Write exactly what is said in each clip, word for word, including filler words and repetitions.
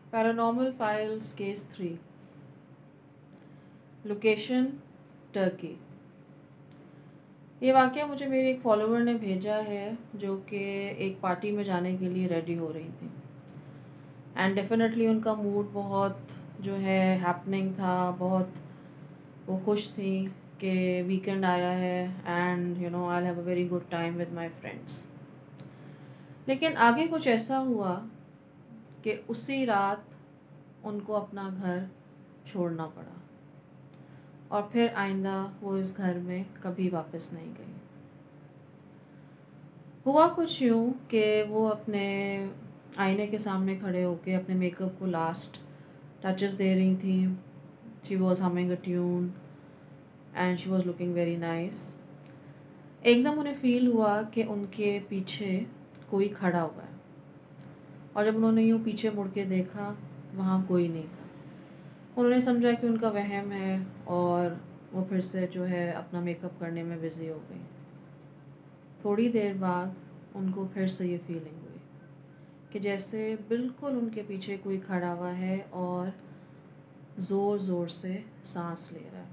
Paranormal files case three. Location Turkey. ये वाक़या मुझे मेरे एक फॉलोवर ने भेजा है जो कि एक पार्टी में जाने के लिए रेडी हो रही थी। एंड डेफिनेटली उनका मूड बहुत जो है हैपनिंग था, बहुत वो खुश थी कि वीकेंड आया है and you know I have a very good time with my friends. लेकिन आगे कुछ ऐसा हुआ कि उसी रात उनको अपना घर छोड़ना पड़ा और फिर आइंदा वो इस घर में कभी वापस नहीं गई। हुआ कुछ यूँ कि वो अपने आईने के सामने खड़े होके अपने मेकअप को लास्ट टचेस दे रही थी। She was humming a tune and she was looking very nice. एकदम उन्हें फील हुआ कि उनके पीछे कोई खड़ा हुआ है और जब उन्होंने यूँ पीछे मुड़ के देखा वहाँ कोई नहीं था। उन्होंने समझा कि उनका वहम है और वो फिर से जो है अपना मेकअप करने में बिज़ी हो गई। थोड़ी देर बाद उनको फिर से ये फीलिंग हुई कि जैसे बिल्कुल उनके पीछे कोई खड़ा हुआ है और ज़ोर ज़ोर से सांस ले रहा है।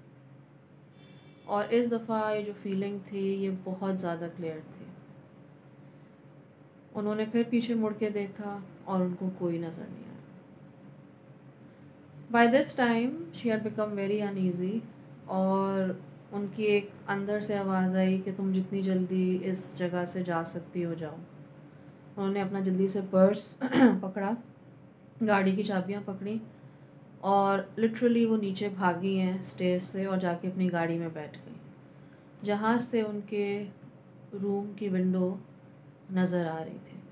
और इस दफ़ा ये जो फीलिंग थी ये बहुत ज़्यादा क्लियर थी। उन्होंने फिर पीछे मुड़ के देखा और उनको कोई नज़र नहीं आया। By this time she had become very uneasy और उनकी एक अंदर से आवाज़ आई कि तुम जितनी जल्दी इस जगह से जा सकती हो जाओ। उन्होंने अपना जल्दी से पर्स पकड़ा, गाड़ी की चाबियां पकड़ी और लिटरली वो नीचे भागी हैं स्टेज से और जाके अपनी गाड़ी में बैठ गई, जहाँ से उनके रूम की विंडो नज़र आ रही थी।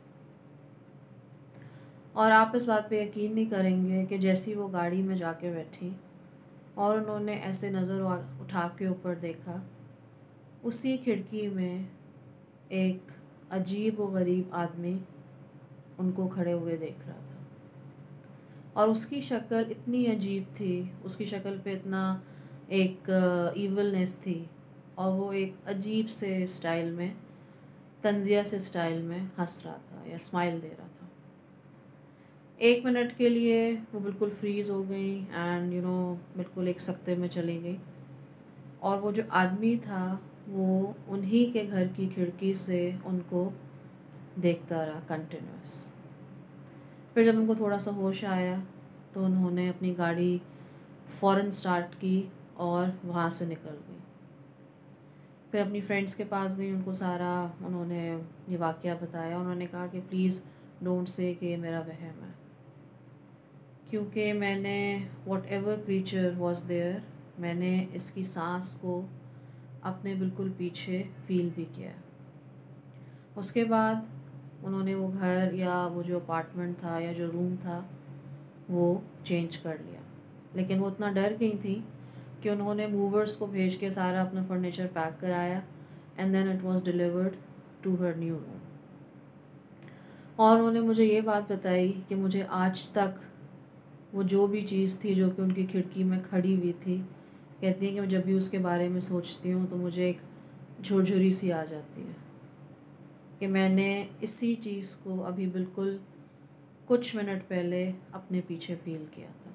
और आप इस बात पे यकीन नहीं करेंगे कि जैसी वो गाड़ी में जाके बैठी और उन्होंने ऐसे नज़र उठा के ऊपर देखा, उसी खिड़की में एक अजीब व गरीब आदमी उनको खड़े हुए देख रहा था। और उसकी शक्ल इतनी अजीब थी, उसकी शक्ल पे इतना एक ईवलनेस थी और वो एक अजीब से स्टाइल में, तंजिया से स्टाइल में हंस रहा था या स्माइल दे रहा था। एक मिनट के लिए वो बिल्कुल फ्रीज़ हो गई एंड यू नो बिल्कुल एक सकते में चली गई। और वो जो आदमी था वो उन्हीं के घर की खिड़की से उनको देखता रहा कंटिन्यूस। फिर जब उनको थोड़ा सा होश आया तो उन्होंने अपनी गाड़ी फ़ौरन स्टार्ट की और वहाँ से निकल गई। फिर अपनी फ्रेंड्स के पास गई, उनको सारा उन्होंने ये वाक़या बताया। उन्होंने कहा कि प्लीज़ डोंट से कि ये मेरा वहम है, क्योंकि मैंने whatever creature was there, मैंने इसकी सांस को अपने बिल्कुल पीछे फील भी किया। उसके बाद उन्होंने वो घर या वो जो अपार्टमेंट था या जो रूम था वो चेंज कर लिया। लेकिन वो इतना डर गई थी कि उन्होंने मूवर्स को भेज के सारा अपना फर्नीचर पैक कराया and then it was delivered to her new room. और उन्होंने मुझे ये बात बताई कि मुझे आज तक वो जो भी चीज़ थी जो कि उनकी खिड़की में खड़ी हुई थी, कहती हैं कि मैं जब भी उसके बारे में सोचती हूँ तो मुझे एक झुरझुरी सी आ जाती है कि मैंने इसी चीज़ को अभी बिल्कुल कुछ मिनट पहले अपने पीछे फील किया था।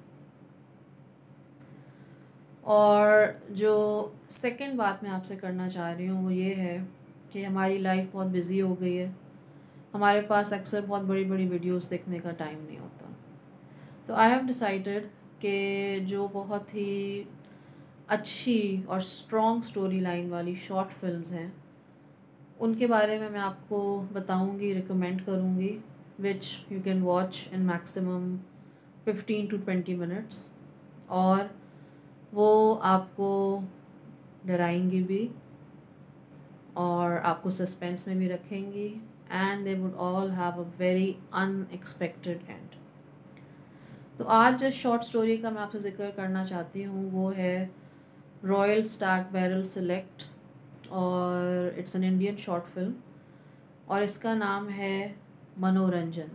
और जो सेकंड बात मैं आपसे करना चाह रही हूँ वो ये है कि हमारी लाइफ बहुत बिज़ी हो गई है, हमारे पास अक्सर बहुत बड़ी बड़ी वीडियोस देखने का टाइम नहीं होता। तो आई हैव डिसाइडेड कि जो बहुत ही अच्छी और स्ट्रॉन्ग स्टोरी लाइन वाली शॉर्ट फिल्म्स हैं उनके बारे में मैं आपको बताऊंगी, रिकमेंड करूंगी, which you can watch in maximum fifteen to twenty minutes. और वो आपको डराएंगी भी और आपको सस्पेंस में भी रखेंगी and they would all have a very unexpected end. तो आज जिस शॉर्ट स्टोरी का मैं आपसे ज़िक्र करना चाहती हूँ वो है रॉयल स्टैग बैरल सेलेक्ट और it's an Indian short film और इसका नाम है मनोरंजन।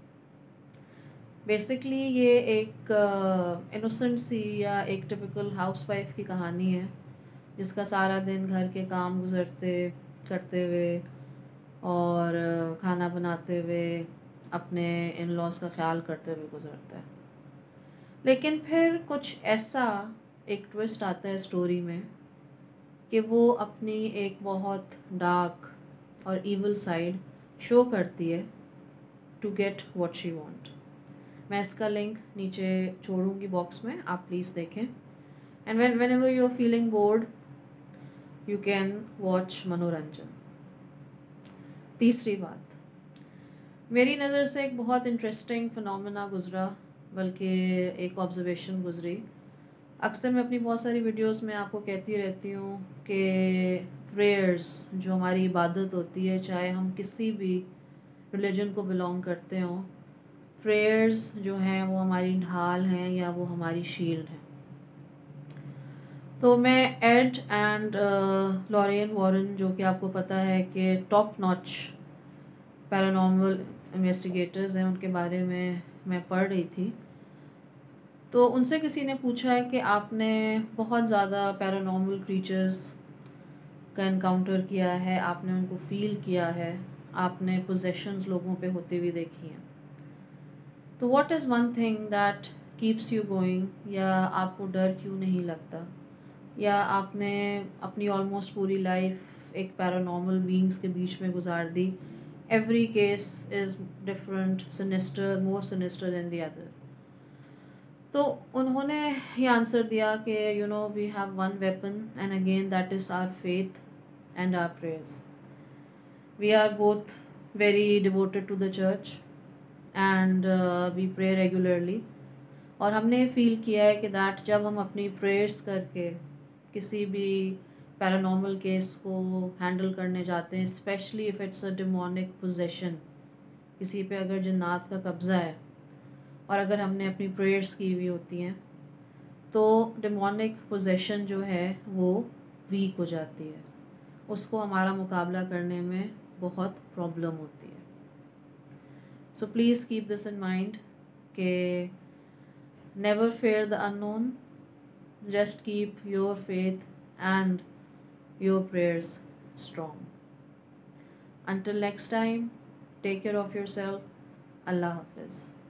बेसिकली ये एक इनोसेंट सी या एक टिपिकल हाउसवाइफ की कहानी है जिसका सारा दिन घर के काम गुजरते करते हुए और खाना बनाते हुए अपने इन लॉज का ख्याल करते हुए गुजरता है। लेकिन फिर कुछ ऐसा एक ट्विस्ट आता है स्टोरी में कि वो अपनी एक बहुत डार्क और इविल साइड शो करती है to get what she want. मैं इसका लिंक नीचे छोड़ूंगी बॉक्स में, आप प्लीज़ देखें। And when whenever you are feeling bored you can watch Manoranjan. तीसरी बात, मेरी नज़र से एक बहुत इंटरेस्टिंग फिनोमेना गुजरा, बल्कि एक ऑब्जर्वेशन गुजरी। अक्सर मैं अपनी बहुत सारी वीडियोस में आपको कहती रहती हूँ कि प्रेयर्स जो हमारी इबादत होती है, चाहे हम किसी भी रिलीजन को बिलोंग करते हों, प्रेयर्स जो हैं वो हमारी ढाल हैं या वो हमारी शील्ड हैं। तो मैं एड एंड लॉरेन वॉरेन, जो कि आपको पता है कि टॉप नॉच पैरानॉर्मल इन्वेस्टिगेटर्स हैं, उनके बारे में मैं पढ़ रही थी। तो उनसे किसी ने पूछा है कि आपने बहुत ज़्यादा पैरानॉर्मल क्रीचर्स का इनकाउंटर किया है, आपने उनको फील किया है, आपने पोजेशंस लोगों पे होते हुए देखी हैं, तो what is one thing that keeps you going, या आपको डर क्यों नहीं लगता, या आपने अपनी ऑलमोस्ट पूरी लाइफ एक पैरानॉर्मल बीइंग्स के बीच में गुजार दी। Every case is different, sinister, more sinister than the other. तो उन्होंने ये आंसर दिया कि you know we have one weapon and again that is our faith and our prayers. We are both very devoted to the church and we pray regularly. और हमने feel किया है कि दैट जब हम अपनी प्रेयर्स करके किसी भी पैरानॉर्मल केस को हैंडल करने जाते हैं, specially if it's a demonic possession, किसी पे अगर जिन्नात का कब्ज़ा है और अगर हमने अपनी प्रेयर्स की हुई होती हैं, तो डिमोनिक पोजेशन जो है वो वीक हो जाती है, उसको हमारा मुकाबला करने में बहुत प्रॉब्लम होती है। So please keep this in mind कि never fear the unknown, just keep your faith and your prayers strong. Until next time, take care of yourself. Allah Hafiz.